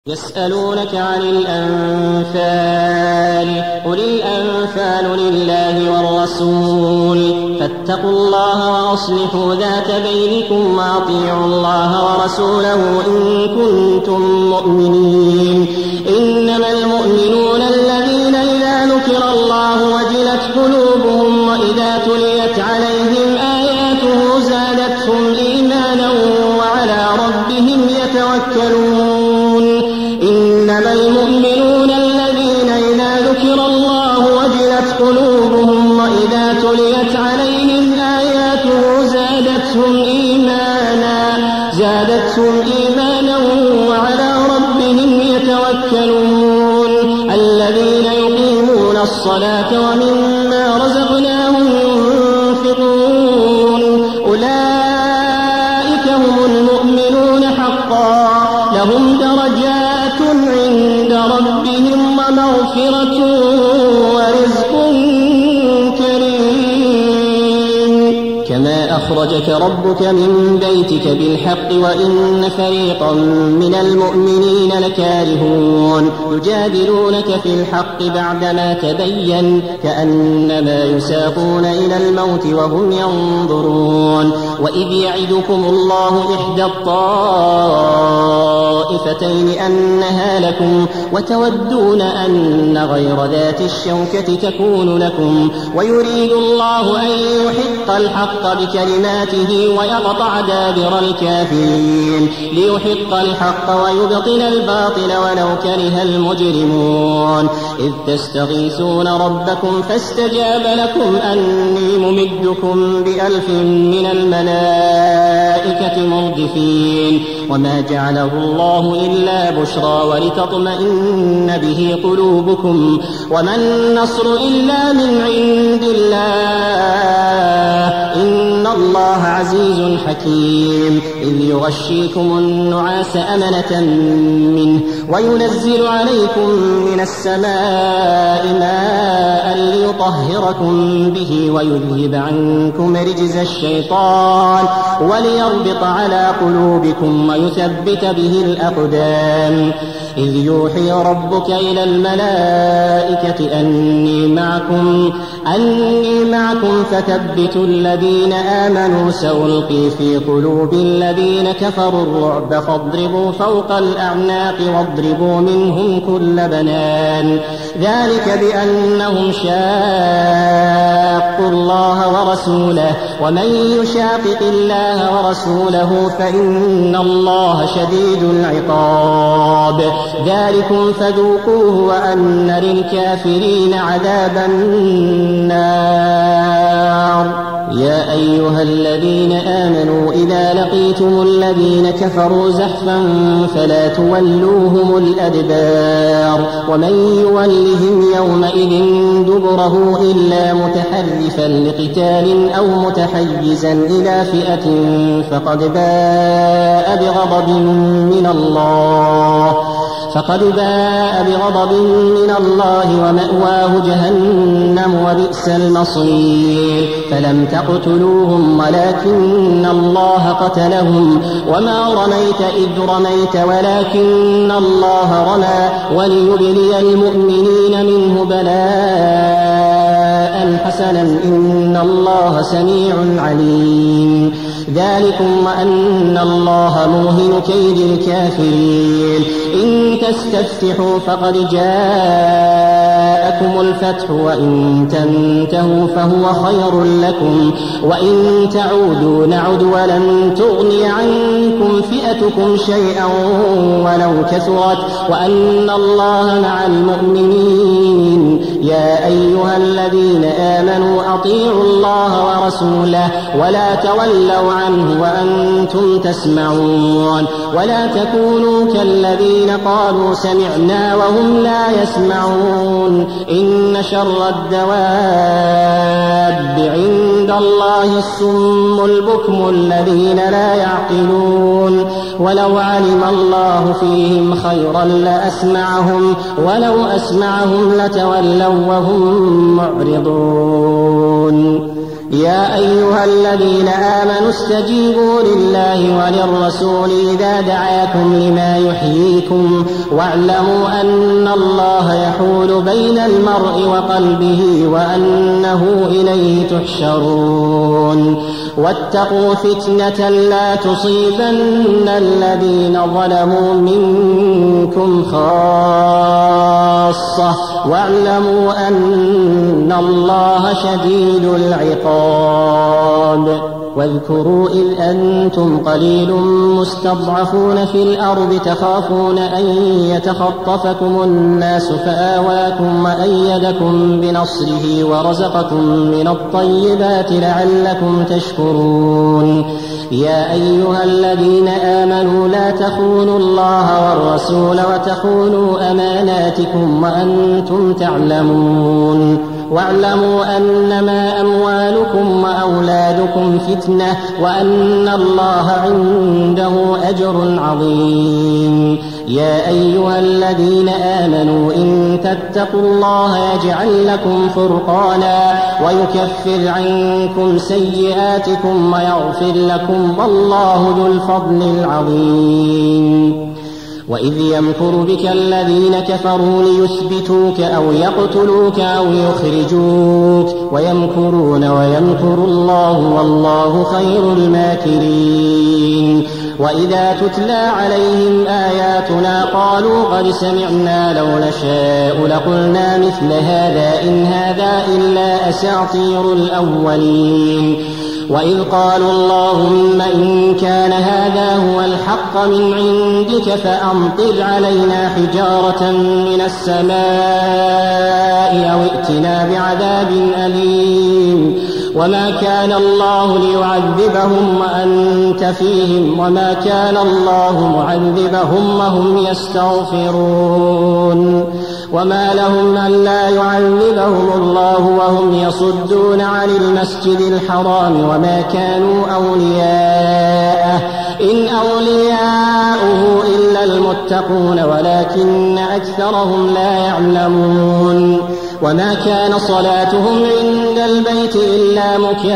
يسألونك عن الأنفال قل الأنفال لله والرسول فاتقوا الله وأصلحوا ذات بينكم وأطيعوا الله ورسوله إن كنتم مؤمنين. إنما المؤمنون الذين إذا ذكر الله وجلت قلوبهم وإذا تليت عليهم آياته زادتهم إيمانا وعلى ربهم يتوكلون. إنما المؤمنون الذين إذا ذكر الله وجلت قلوبهم وإذا تليت عليهم آياته زادتهم إيمانا وعلى ربهم يتوكلون. الذين يقيمون الصلاة ومما رزقناهم ينفقون أولئك هم المؤمنون حقا لهم درجات عند ربهم ومغفرة ورزق كريم. كما أخرجك ربك من بيتك بالحق وإن فريقا من المؤمنين لكارهون يجادلونك في الحق بعدما تبين كأنما يساقون إلى الموت وهم ينظرون. وإذ يعدكم الله إحدى الطائفتين أنها لكم وتودون أن غير ذات الشوكة تكون لكم ويريد الله أن يحق الحق بكلماته ويقطع دابر الكافرين ليحق الحق ويبطل الباطل ولو كره المجرمون. إذ تستغيثون ربكم فاستجاب لكم أني ممدكم ب1000 من الملائكة مردفين. وما جعله الله إلا بشرى ولتطمئن به قلوبكم وما النصر إلا من عند الله إن الله عزيز حكيم. إذ يغشيكم النعاس أمنة منه وينزل عليكم من السماء ماء ليطهركم به ويذهب عنكم رجز الشيطان وليربط على قلوبكم ويثبت به الأقدام. إذ يوحي ربك إلى الملائكة أني معكم فثبتوا الذين آمنوا سألقي في قلوب الذين كفروا الرعب فاضربوا فوق الأعناق واضربوا منهم كل بنان. ذلك بأنهم شاقوا الله ورسوله ومن يشاقق الله ورسوله فإن الله شديد العقاب. ذلكم فذوقوه وأن للكافرين عذاب النار. يا أيها الذين آمنوا إذا لقيتم الذين كفروا زحفا فلا تولوهم الأدبار. ومن يولهم يومئذ دبره إلا متحرفا لقتال أو متحيزا إلى فئة فقد باء بغضب من الله ومأواه جهنم وبئس المصير. فلم تقتلوهم ولكن الله قتلهم وما رميت إذ رميت ولكن الله رمى وليبلي المؤمنين منه بلاء حسنا إن الله سميع عليم. ذلكم وأن الله موهن كيد الكافرين. إن تستفتحوا فقد جاءكم الفتح وإن تنتهوا فهو خير لكم وإن تعودوا نعد ولن تغني عنكم فئتكم شيئا ولو كثرت وأن الله مع المؤمنين. يا أيها الذين آمنوا أطيعوا الله ورسوله ولا تولوا عنه وأنتم تسمعون. ولا تكونوا كالذين قالوا سمعنا وهم لا يسمعون. إن شر الدواب عند الله الصم البكم الذين لا يعقلون. ولو علم الله فيهم خيرا لأسمعهم ولو أسمعهم لتولوا وهم معرضون. يا أيها الذين آمنوا استجيبوا لله وللرسول إذا دعاكم لما يحييكم واعلموا أن الله يحول بين المرء وقلبه وأنه إليه تحشرون واتقوا فتنة لا تصيبن الذين ظلموا منكم خاصة واعلموا أن الله شديد العقاب واذكروا إذ أنتم قليل مستضعفون في الأرض تخافون أن يتخطفكم الناس فآواكم وأيدكم بنصره ورزقكم من الطيبات لعلكم تشكرون يا أيها الذين آمنوا لا تخونوا الله والرسول وتخونوا أماناتكم وأنتم تعلمون واعلموا أنما أموالكم وأولادكم فتنة وأن الله عنده أجر عظيم يا أيها الذين آمنوا إن تتقوا الله يجعل لكم فرقانا ويكفر عنكم سيئاتكم ويغفر لكم والله ذو الفضل العظيم وإذ يمكر بك الذين كفروا ليثبتوك أو يقتلوك أو يخرجوك ويمكرون ويمكر الله والله خير الماكرين وإذا تتلى عليهم آياتنا قالوا قد سمعنا لو نشاء لقلنا مثل هذا إن هذا إلا أساطير الأولين وإذ قالوا اللهم إن كان هذا هو الحق من عندك فأمطر علينا حجارة من السماء أو ائتنا بعذاب أليم وما كان الله ليعذبهم وأنت فيهم وما كان الله معذبهم وهم يستغفرون وما لهم ألا يعذبهم الله وهم يصدون عن المسجد الحرام وما كانوا أولياءه إن أولياؤه إلا المتقون ولكن أكثرهم لا يعلمون وما كان صلاتهم عند البيت إلا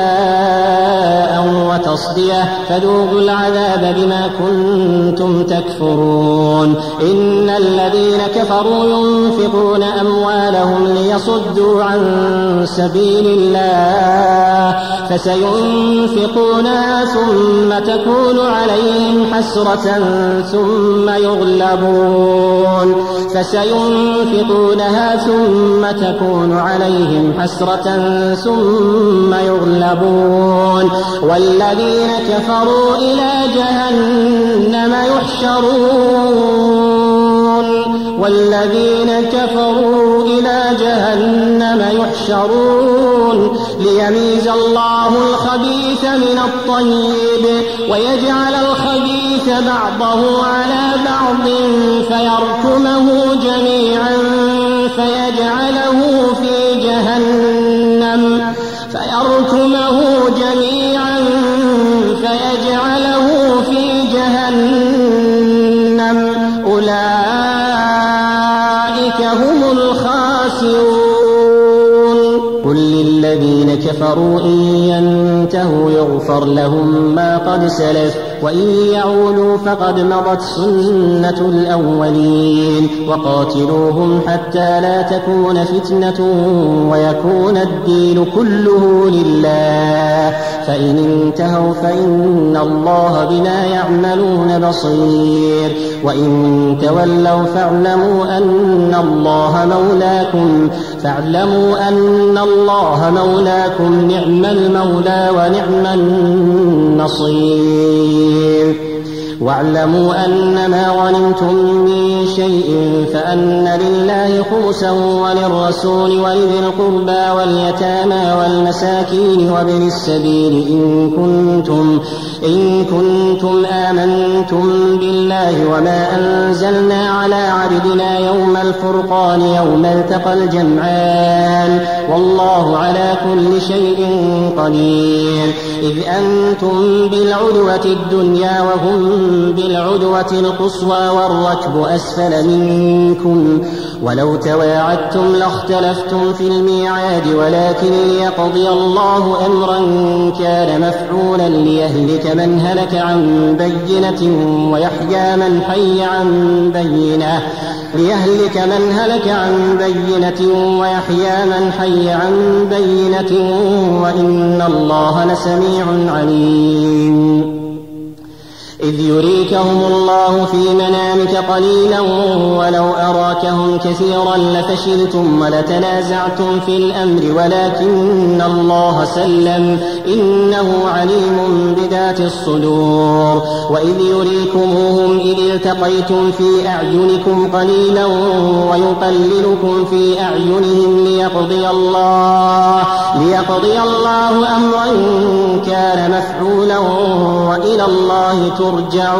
مكاء وتصدية فذوقوا العذاب بما كنتم تكفرون إن الذين كفروا ينفقون أموالهم ليصدوا عن سبيل الله فسينفقونها ثم تكون عليهم حسرة ثم يغلبون فسينفقونها ثم تكون عليهم حسرة ثم يغلبون والذين كفروا إلى جهنم يحشرون ليميز الله الخبيث من الطيب ويجعل الخبيث بعضه على بعض فيركمه جميعا فيجعله في جهنم أولئك هم الخاسرون قل للذين كفروا إن ينتهوا يغفر لهم ما قد سلف وإن يعودوا فقد مضت سنة الأولين وقاتلوهم حتى لا تكون فتنة ويكون الدين كله لله فإن انتهوا فإن الله بما يعملون بصير وإن تولوا فاعلموا أن الله مولاكم نعم المولى ونعم النصير واعلموا أن ما غنمتم من شيء فأن لله خمسه وللرسول ولذي القربى واليتامى والمساكين وابن السبيل إن كنتم آمنتم بالله وما أنزلنا على عبدنا يوم الفرقان يوم التقى الجمعان والله على كل شيء قدير إذ أنتم بالعدوة الدنيا وهم بالعدوة القصوى والركب أسفل منكم ولو تواعدتم لاختلفتم في الميعاد ولكن ليقضي الله أمرا كان مفعولا ليهلك من هلك عن بينة ويحيى من حي عن بينة وإن الله لسميع عليم إذ يريكهم الله في منامك قليلا ولو أراكهم كثيرا لفشلتم ولتنازعتم في الأمر ولكن الله سلم إنه عليم بذات الصدور وإذ يريكموهم إذ التقيتم في أعينكم قليلا ويقللكم في أعينهم ليقضي الله أمرا كان مفعولا وإلى الله ترجع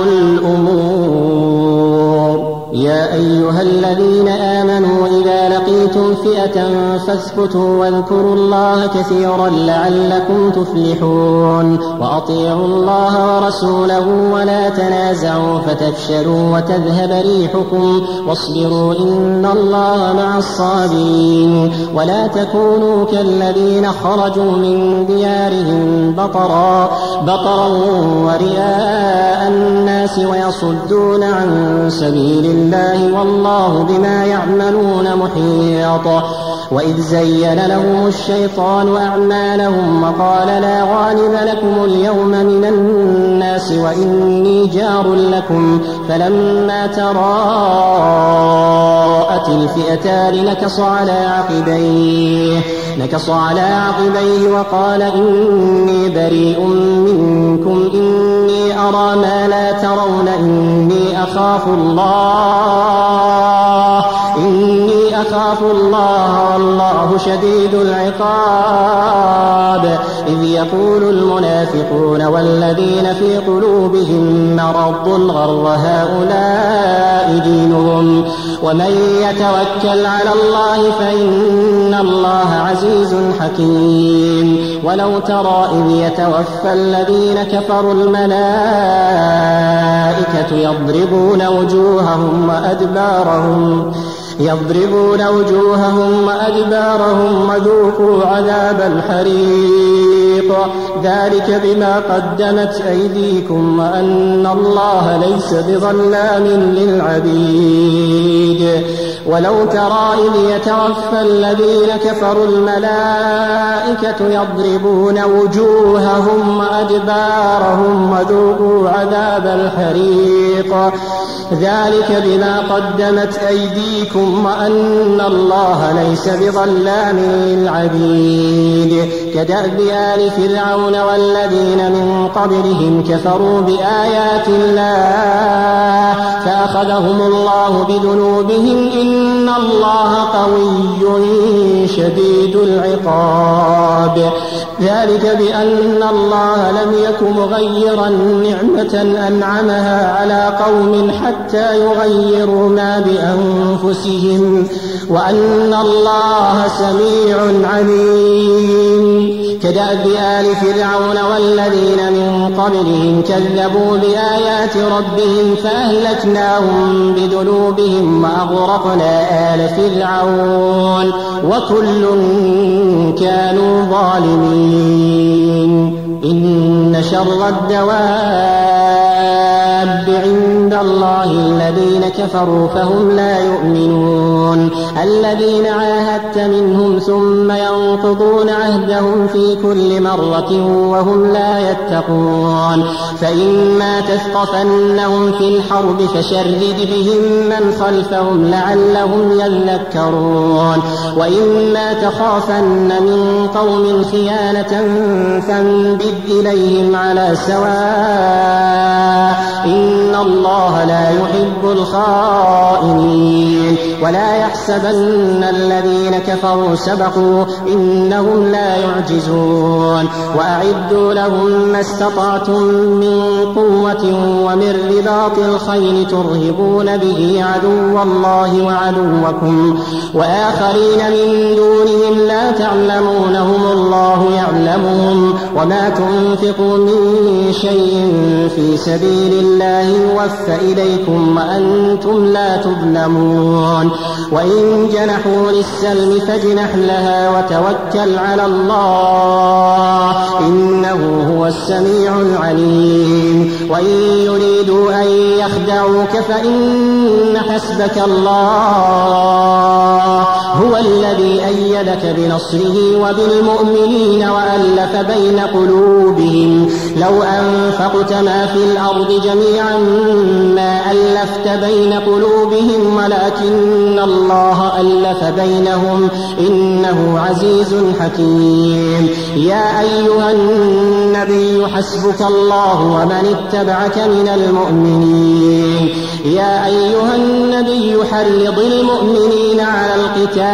الأمور يا أيها الذين آمنوا إذا لقيتم فئة فاثبتوا واذكروا الله كثيرا لعلكم تفلحون وأطيعوا الله ورسوله ولا تنازعوا فتفشلوا وتذهب ريحكم واصبروا إن الله مع الصابرين ولا تكونوا كالذين خرجوا من ديارهم بطرا ورئاء الناس ويصدون عن سبيل الله والله بما يعملون محيط وإذ زين لهم الشيطان أعمالهم وقال لا غالب لكم اليوم من الناس وإني جار لكم فلما تراءت الفئتان نكص على عقبيه وقال إني بريء منكم إني أرى ما لا ترون إني أخاف الله والله شديد العقاب إذ يقول المنافقون والذين في قلوبهم مرض غر هؤلاء دينهم ومن يتوكل على الله فإن الله عزيز حكيم ولو ترى إذ يتوفى الذين كفروا الملائكة يضربون وجوههم وأدبارهم وذوقوا عذاب الحريق ذلك بما قدمت أيديكم وأن الله ليس بظلام للعبيد ولو ترى إذ يتوفى الذين كفروا الملائكة يضربون وجوههم وأدبارهم وذوقوا عذاب الحريق ذلك بما قدمت أيديكم وأن الله ليس بظلام للعبيد كدأب آل فرعون والذين من قبلهم كفروا بآيات الله فأخذهم الله بذنوبهم إن الله قوي شديد العقاب ذلك بأن الله لم يك مغيرا نعمة أنعمها على قوم حتى يغيروا ما بأنفسهم وأن الله سميع عليم كدأب آل فرعون والذين من قبلهم كذبوا بآيات ربهم فأهلكناهم بذنوبهم وأغرقنا آل فرعون وكل كانوا ظالمين إن شر الدواب عند الله الذين كفروا فهم لا يؤمنون الذين عاهدت منهم ثم ينقضون عهدهم في كل مرة وهم لا يتقون فإما تثقفنهم في الحرب فشرد بهم من خلفهم لعلهم يذكرون وإما تخافن من قوم خيانة فانبذ إليهم على سواء إن الله لا يحب الخائنين ولا يحسبن الذين كفروا سبقوا إنهم لا يعجزون وأعدوا لهم ما استطعتم من قوة ومن رباط الخيل ترهبون به عدو الله وعدوكم وآخرين من دونهم لا تعلمونهم الله يعلمهم وما تنفقوا من شيء في سبيل الله يوفى إليكم وأنتم لا تظلمون وإن جنحوا للسلم فاجنح لها وتوكل على الله إنه هو السميع العليم وإن يريدوا أن يخدعوك فإن حسبك الله هو الذي أيدك بنصره وبالمؤمنين وألف بين قلوبهم لو أنفقت ما في الأرض جميعا ما ألفت بين قلوبهم ولكن الله ألف بينهم إنه عزيز حكيم يا أيها النبي حسبك الله ومن اتبعك من المؤمنين يا أيها النبي حرض المؤمنين على القتال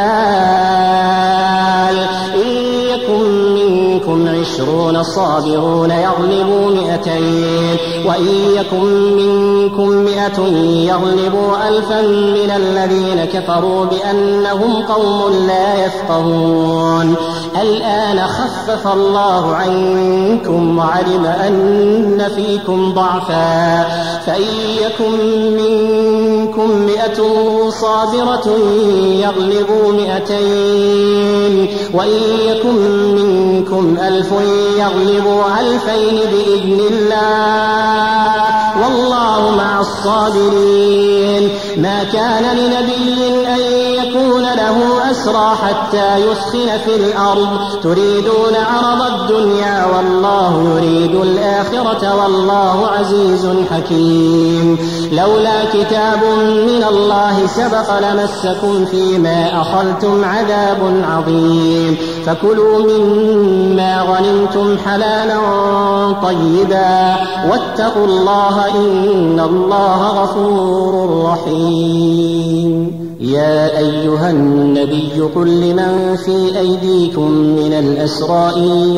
إن يكن منكم 20 صابرون يغلبوا 200 وإن يكن منكم 100 يغلبوا 1000 من الذين كفروا بأنهم قوم لا يفقهون الآن خفف الله عنكم وعلم أن فيكم ضعفا فإن يكن منكم 100 صابرة يغلبوا 200 وإن يكن منكم 1000 يغلبوا 2000 بإذن الله والله مع الصابرين ما كان لنبي أن يكون له أسرى حتى يسخن في الأرض تريدون عرض الدنيا والله يريد الآخرة والله عزيز حكيم لولا كتاب من الله سبق لمسكم فيما أخذتم عذاب عظيم فكلوا مما غنمتم حلالا طيبا واتقوا الله إن الله غفور رحيم يا أيها النبي قل لمن في أيديكم من الأسرى إن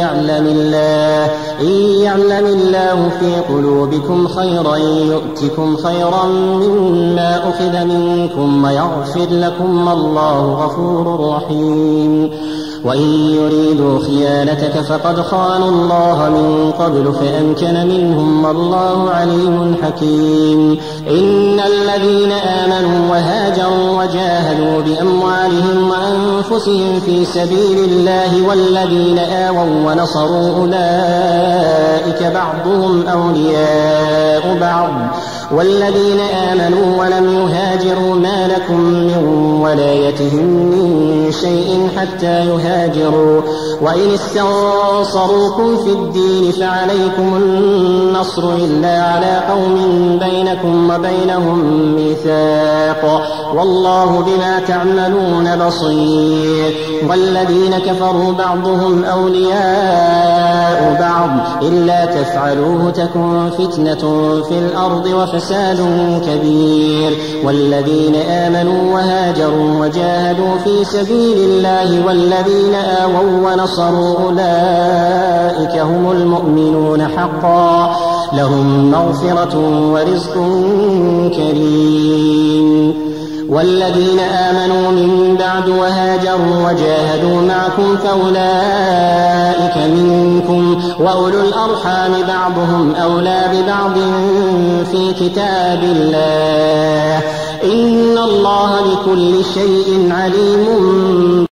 يعلم الله في قلوبكم خيرا يؤتكم خيرا مما أخذ منكم ويغفر لكم الله غفور رحيم وإن يريدوا خيانتك فقد خانوا الله من قبل فأمكن منهم والله عليم حكيم إن الذين آمنوا وهاجروا وجاهدوا بأموالهم وأنفسهم في سبيل الله والذين آووا ونصروا أولئك بعضهم أولياء بعض والذين آمنوا ولم يهاجروا ما لكم من ولايتهم من شيء حتى يهاجروا وإن استنصروكم في الدين فعليكم النصر إلا على قوم بينكم وبينهم ميثاق والله بما تعملون بصير والذين كفروا بعضهم أولياء بعض إلا تفعلوه تكن فتنة في الأرض وفساد كبير والذين آمنوا وهاجروا وجاهدوا في سبيل الله والذين آووا ونصروا أولئك هم المؤمنون حقا لهم مغفرة ورزق كريم والذين آمنوا من بعد وهاجروا وجاهدوا معكم فأولئك منكم وأولو الأرحام بعضهم أولى ببعض في كتاب الله إن الله بكل شيء عليم